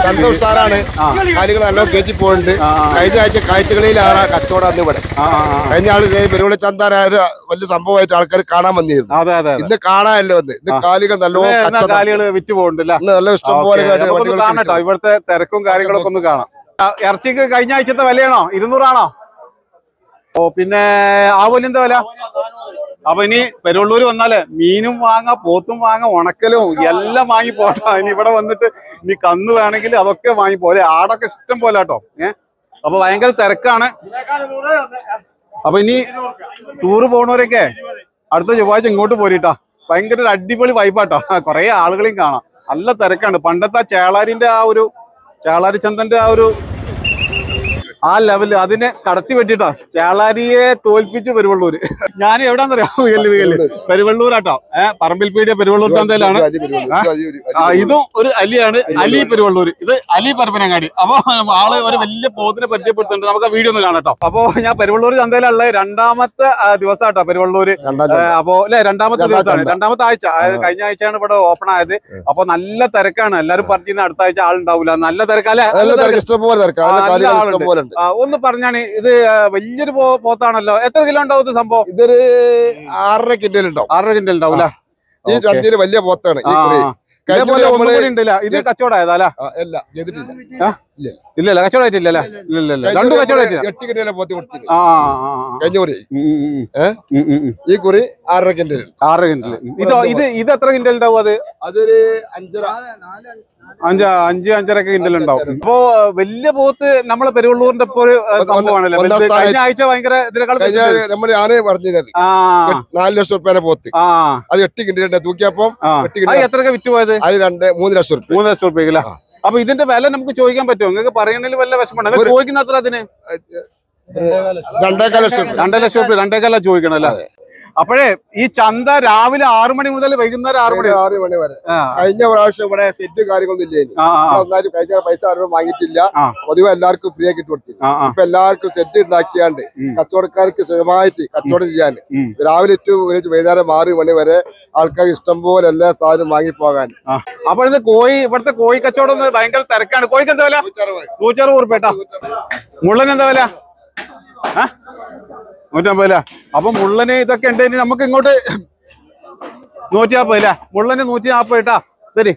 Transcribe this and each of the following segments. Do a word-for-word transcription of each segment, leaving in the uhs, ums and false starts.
ചന്ത ഉഷാറാണ്. കാര്യങ്ങൾ നല്ലോണം കയറ്റി പോകുന്നുണ്ട്. കഴിഞ്ഞ ആഴ്ച കാഴ്ചകളിലാണ് കച്ചവടം അന്ന് ഇവിടെ. കഴിഞ്ഞ ആള് പെരുവള്ളി ചന്ത വലിയ സംഭവമായിട്ട് ആൾക്കാർ കാണാൻ വന്നിരുന്നു. ഇന്ന് കാണാനല്ലേ വന്ന്. ഇന്ന് കാലികൾ നല്ലോണം വിറ്റ് പോകുന്നുണ്ട്. നല്ല ഇഷ്ടം പോലെ ഇവിടുത്തെ തിരക്കും കാര്യങ്ങളൊക്കെ ഒന്ന് കാണാം. ഇറച്ചിക്ക് കഴിഞ്ഞ ആഴ്ചത്തെ വിലയാണോ? ഇരുന്നൂറാണോ? ഓ പിന്നെ ആവോലിന്റെ വില? അപ്പൊ ഇനി പെരുവള്ളൂര് വന്നാലേ മീനും വാങ്ങാം, പോത്തും വാങ്ങാം, ഉണക്കലും എല്ലാം വാങ്ങി പോട്ടോ. ഇനി ഇവിടെ വന്നിട്ട് ഇനി കന്ന് വേണമെങ്കിൽ അതൊക്കെ വാങ്ങി പോലെ. ആടൊക്കെ ഇഷ്ടം പോലെ കേട്ടോ. ഏഹ് അപ്പൊ ഭയങ്കര തിരക്കാണ്. അപ്പൊ ഇനി ടൂറ് പോണവരൊക്കെ അടുത്ത ചൊവ്വാഴ്ച ഇങ്ങോട്ട് പോരിട്ടാ. ഭയങ്കര ഒരു അടിപൊളി വൈബാട്ടോ. കുറെ ആളുകളെയും കാണാം. നല്ല തിരക്കാണ്. പണ്ടത്തെ ചേളാരിന്റെ ആ ഒരു ചേളാരി ചന്തന്റെ ആ ഒരു ആ ലെവല് അതിനെ കടത്തി വെട്ടിട്ടോ. ചേളാരിയെ തോൽപ്പിച്ചു പെരുവള്ളൂര്. ഞാൻ എവിടാന്നറിയാം? വികല് വികല് പെരുവള്ളൂരാട്ടോ. ഏഹ് പറമ്പിൽപീടിയ പെരുവള്ളൂർ ചന്തയിലാണ്. ഇതും ഒരു അലിയാണ്. അലി പെരുവള്ളൂര്. ഇത് അലി പരപ്പനങ്ങാടി. അപ്പൊ ആള് ഒരു വലിയ പോത്തിനെ പരിചയപ്പെടുത്തുന്നുണ്ട്. നമുക്ക് ആ വീഡിയോ ഒന്ന് കാണാട്ടോ. അപ്പൊ ഞാൻ പെരുവള്ളൂർ ചന്തയിലുള്ള രണ്ടാമത്തെ ദിവസമാട്ടോ പെരുവള്ളൂര്. അപ്പൊ അല്ലെ രണ്ടാമത്തെ ദിവസമാണ്, രണ്ടാമത്തെ ആഴ്ച. കഴിഞ്ഞ ആഴ്ചയാണ് ഇവിടെ ഓപ്പൺ ആയത്. അപ്പൊ നല്ല തിരക്കാണ്. എല്ലാരും പറഞ്ഞിരുന്ന അടുത്ത ആഴ്ച ആളുണ്ടാവില്ല. നല്ല തിരക്കല്ലേ? ഒന്ന് പറഞ്ഞാണ്. ഇത് വലിയൊരു പോത്താണല്ലോ. എത്ര കിലോ ഉണ്ടാവും ഇത് സംഭവം? ഇതൊരു ആറര കിൻഡൽ ഉണ്ടാവും. ആറര കിൻഡൽ ഉണ്ടാവും. ഈ ചന്തയില് വലിയ പോത്താണ്. ഇത് കച്ചവടമായതാ? ഇല്ലല്ല കച്ചവടമായിട്ടില്ലല്ലേ? ഇല്ലല്ല രണ്ടു കച്ചവടമായിട്ടില്ല. എട്ട് കിൻഡലെ പോത്തി കൊടുത്തില്ല കഴിഞ്ഞ കുറി. ഈ കുറി ആറര കിൻഡൽ. ആറര കിൻഡൽ. ഇതോ ഇത് ഇത് എത്ര കിൻഡൽ ഉണ്ടാവും? അത് അതൊരു അഞ്ചര അഞ്ച് അഞ്ച് അഞ്ചരക്ക് കിൻഡൽ ഉണ്ടാവും. അപ്പോ വലിയ പോത്ത് നമ്മളെ പെരുവള്ളൂരിന്റെ ഇപ്പൊ ഒരു സംഭവമാണല്ലോ. കഴിഞ്ഞ ആഴ്ച ഭയങ്കര ഇതിനേക്കാൾ നമ്മൾ ഞാന് പറഞ്ഞത് നാല് ലക്ഷം റുപ്യ പോത്ത്. അത് എട്ട് കിൻഡലിന്റെ തൂക്കിയപ്പം എത്രയൊക്കെ വിറ്റ് പോയത്? അത് രണ്ട് മൂന്ന് ലക്ഷം റുപ്യ. മൂന്ന് ലക്ഷം റുപ്യക്കില്ല. അപ്പൊ ഇതിന്റെ വില നമുക്ക് ചോദിക്കാൻ പറ്റുമോ? നിങ്ങൾക്ക് പറയണതിൽ വല്ല വിഷമമുണ്ട്? ചോദിക്കുന്ന അത്ര അതിന് രണ്ടേകാൽ ലക്ഷം രണ്ടര ലക്ഷം റുപ്യ രണ്ടേകാല ചോദിക്കണല്ലേ? അപ്പോഴേ ഈ ചന്ത രാവിലെ ആറു മണി മുതൽ വൈകുന്നേരം ആറു മണി ആറ് മണി വരെ. കഴിഞ്ഞ പ്രാവശ്യം ഇവിടെ സെറ്റ് കാര്യങ്ങളൊന്നും ഇല്ലായിരുന്നു. കഴിഞ്ഞ പൈസ ആരും വാങ്ങിയിട്ടില്ല. പൊതുവെ എല്ലാവർക്കും ഫ്രീ ആക്കി കൊടുത്തില്ല. ഇപ്പൊ എല്ലാവർക്കും സെറ്റ് ഉണ്ടാക്കിയാണ്ട് കച്ചവടക്കാർക്ക് സുഖമായിട്ട് കച്ചവടം ചെയ്യാൻ രാവിലെ ടു വൈകുന്നേരം ആറ് മണി വരെ ആൾക്കാർ ഇഷ്ടം പോലെ എല്ലാ സാധനവും വാങ്ങി പോകാൻ. അപ്പൊ ഇത് കോഴി ഇവിടുത്തെ കോഴി കച്ചവടം ഭയങ്കര തിരക്കാണ്. കോഴിക്ക് എന്താ വില? നൂറ്ററുപത് റുപ്യ കേട്ടോ. മുള്ളന് എന്താ വില? നൂറ്റമ്പതില്ല. അപ്പൊ മുള്ളന് ഇതൊക്കെ ഉണ്ട്. ഇനി നമുക്ക് ഇങ്ങോട്ട് നൂറ്റി നാപ്പതില്ല. മുള്ളന് നൂറ്റി നാപ്പത് കേട്ടാ. ശരി.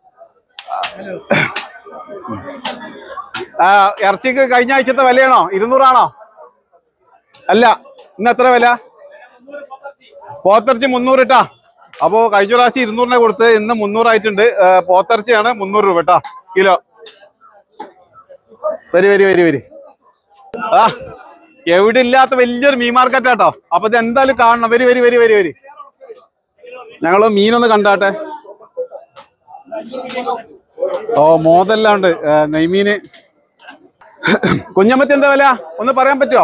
ഇറച്ചിക്ക് കഴിഞ്ഞ ആഴ്ചത്തെ വിലയാണോ? ഇരുന്നൂറാണോ? അല്ല, ഇന്ന് എത്ര വില? പോത്തിറച്ചി മുന്നൂറ് ഇട്ടാ. അപ്പോ കഴിഞ്ഞ പ്രാവശ്യം ഇരുന്നൂറിനെ കൊടുത്ത് ഇന്ന് മുന്നൂറായിട്ടുണ്ട്. പോത്തിറച്ചിയാണ് മുന്നൂറ് രൂപ കേട്ടാ കിലോ. വരി വരി വരി വരി. ആ എവിടെ ഇല്ലാത്ത വലിയൊരു മീൻ മാർക്കറ്റാട്ടോ. അപ്പൊ ഇത് എന്തായാലും കാണണം. വരി വരി വരി വരി വരി. ഞങ്ങള് മീനൊന്ന് കണ്ടാട്ടെ. ഓ മോതെല്ലാം ഉണ്ട്. നെയ്മീന്. കുഞ്ഞമ്മത്തി എന്താ വില? ഒന്ന് പറയാൻ പറ്റുമോ?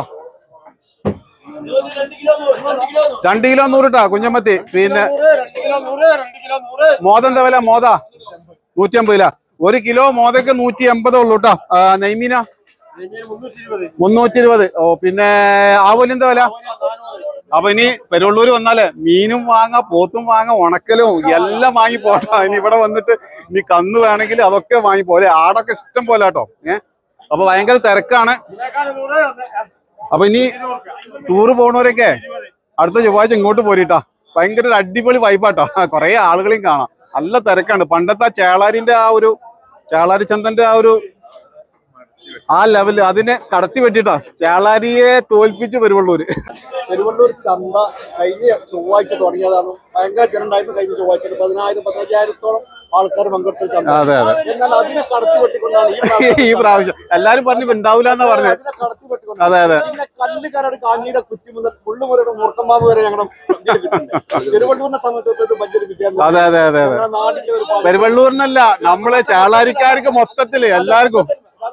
രണ്ട് കിലോ നൂറ് ട്ടാ കുഞ്ഞമ്മത്തി. പിന്നെ മോതെന്താ വില? മോത നൂറ്റി അമ്പതില. ഒരു കിലോ മോതക്ക് നൂറ്റി എൺപതേ ഉള്ളൂ കേട്ടോ. നെയ്മീന മുന്നൂറ്റി ഇരുപത്. ഓ പിന്നെ ആവോലിന്റെ വില? അപ്പൊ ഇനി പെരുവള്ളൂര് വന്നാലേ മീനും വാങ്ങാം, പോത്തും വാങ്ങാം, ഉണക്കലും എല്ലാം വാങ്ങി പോട്ടോ. ഇനി ഇവിടെ വന്നിട്ട് ഇനി കന്ന് വേണമെങ്കിൽ അതൊക്കെ വാങ്ങി പോലെ. ആടൊക്കെ ഇഷ്ടം പോലെ കേട്ടോ. ഏഹ് അപ്പൊ ഭയങ്കര തിരക്കാണ്. അപ്പൊ ഇനി ടൂറ് പോണവരൊക്കെ അടുത്ത ചൊവ്വാഴ്ച ഇങ്ങോട്ട് പോരിട്ടാ. ഭയങ്കര ഒരു അടിപൊളി വൈബാട്ടോ. കുറെ ആളുകളെയും കാണാം. നല്ല തിരക്കാണ്. പണ്ടത്തെ ചേളാരിന്റെ ആ ഒരു ചേളാരി ചന്തന്റെ ആ ഒരു ആ ലെവല് അതിനെ കടത്തി വെട്ടിട്ടോ. ചേളാരിയെ തോൽപ്പിച്ചു പെരുവള്ളൂര്. പെരുവള്ളൂർ ചന്ത കഴിഞ്ഞ ചൊവ്വാഴ്ച തുടങ്ങിയതാണ്. ഭയങ്കര ജനണ്ടായിരുന്നു. കഴിഞ്ഞ ചൊവ്വാഴ്ച പതിനായിരം പതിനഞ്ചായിരത്തോളം ആൾക്കാർ പങ്കെടുത്ത ചന്ത. അതെ അതെ. എന്നാൽ അതിനെ കടത്തി വെട്ടിക്കൊണ്ടാണ് ഈ പ്രാവശ്യം എല്ലാരും പറഞ്ഞു ഉണ്ടാവില്ല എന്നാ പറഞ്ഞത്. അതെ അതെ. കല്ലുകാരുടെ കാഞ്ഞീര കുറ്റി മുതൽ പുള്ളുമുരയുടെ മൂർക്കമ്മാവ് വരെ ഞങ്ങളുടെ പെരുവള്ളൂരിനെ സംബന്ധിച്ചിടത്തോളം വലിയൊരു വിജയം. അതെ അതെ അതെ അതെ. പെരുവള്ളൂരിനല്ല, നമ്മള് ചേളാരിക്കാർക്ക് മൊത്തത്തില് എല്ലാവർക്കും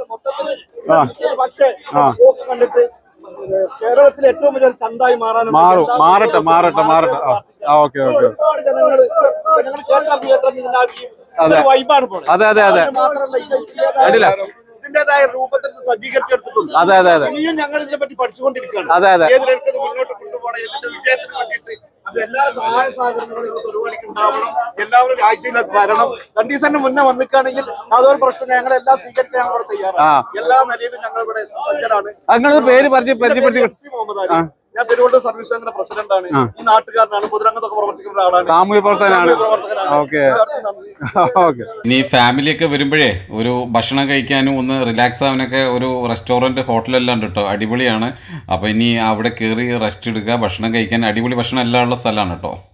പക്ഷേ കണ്ടിട്ട് കേരളത്തിലെ ഏറ്റവും വലിയ ചന്തായി മാറാൻ മാറും. മാറട്ടെ മാറട്ടെ മാറട്ടെ. Okay okay. ഒരുപാട് ജനങ്ങൾ ജനങ്ങൾ കേട്ടറിഞ്ഞ് കേട്ടറിഞ്ഞ് അതെ അതെ അതെ അതെ. മാത്രമല്ല ഇതിന്റെ അതിന്റേതായ രൂപത്തിൽ സജ്ജീകരിച്ചെടുത്തിട്ടുണ്ട്. അതെ അതെ അതെ ഇനിയും ഞങ്ങൾ ഇതിനെ പറ്റി പഠിച്ചുകൊണ്ടിരിക്കുകയാണ്. അതെ അതെ ഏത് നിലക്കത് മുന്നോട്ട് കൊണ്ടുപോകണം, ഇതിന്റെ വിജയത്തിന് വേണ്ടിയിട്ട് അപ്പൊ എല്ലാ സഹായ സഹകരണങ്ങളും പരിപാടിക്ക് ഉണ്ടാവണം. എല്ലാവരും ആഴ്ചയിലേക്ക് വരണം. രണ്ടീസന് മുന്നേ വന്നിക്കുകയാണെങ്കിൽ അതൊരു പ്രശ്നം ഞങ്ങളെല്ലാം സ്വീകരിക്കാൻ ഞങ്ങൾ ഇവിടെ തയ്യാറാണ്. എല്ലാ നിലയിലും ഞങ്ങൾ ഇവിടെ സജ്ജരാണ്. നിങ്ങളത് പേര് പരിചയപ്പെടുത്തി. ഞാൻ പെരുവള്ളൂർ സർവീസ് ബാങ്കിന്റെ പ്രസിഡന്റാണ്. ഈ നാട്ടുകാരനാണ്. പൊതുരംഗത്തൊക്കെ പ്രവർത്തിക്കുന്ന ഒരാളാണ്. സാമൂഹ്യ പ്രവർത്തകനാണ്. Okay okay. ഇനി ഫാമിലിയൊക്കെ വരുമ്പോഴേ ഒരു ഭക്ഷണം കഴിക്കാനും ഒന്ന് റിലാക്സ് ആവാനൊക്കെ ഒരു റെസ്റ്റോറന്റ് ഹോട്ടലെല്ലാം ഉണ്ട് കേട്ടോ. അടിപൊളിയാണ്. അപ്പൊ ഇനി അവിടെ കയറി റെസ്റ്റ് എടുക്കുക, ഭക്ഷണം കഴിക്കാൻ അടിപൊളി ഭക്ഷണം എല്ലാം ഉള്ള സ്ഥലമാണ് കേട്ടോ.